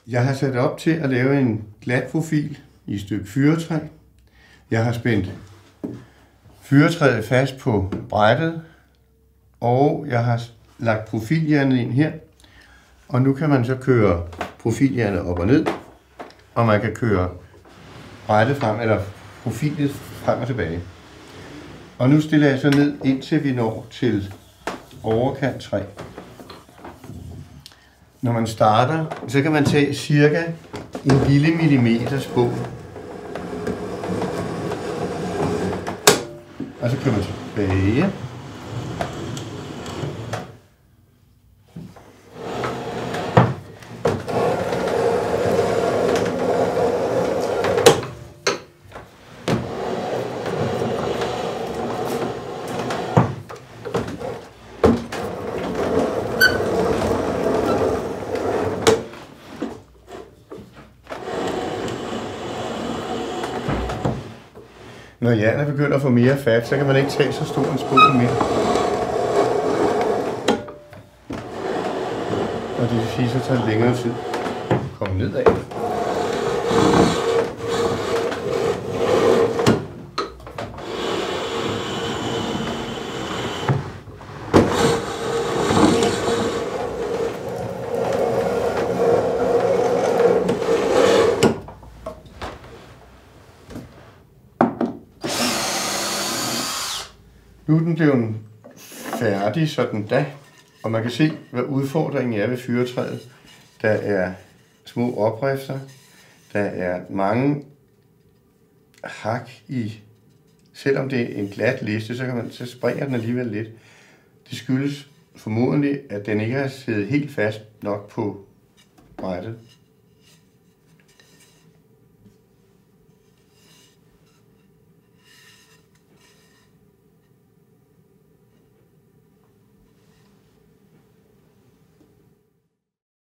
Jeg har sat op til at lave en glat profil i et stykke fyrretræ. Jeg har spændt fyrretræet fast på brættet, og jeg har lagt profiljernet ind her. Og nu kan man så køre profiljernet op og ned, og man kan køre brættet frem, eller profilet frem og tilbage. Og nu stiller jeg så ned, indtil vi når til overkant 3. Når man starter, så kan man tage cirka en lille millimeter spån. Og så kører man tilbage. Når jernet begynder at få mere fat, så kan man ikke tage så stor en spån mere. Og det vil sige, så tager det længere tid at komme nedad. Nu er den blevet færdig sådan da, og man kan se, hvad udfordringen er ved fyrretræet. Der er små oprifter, der er mange hak i, selvom det er en glat liste, så springer den alligevel lidt. Det skyldes formodentlig, at den ikke har siddet helt fast nok på brættet.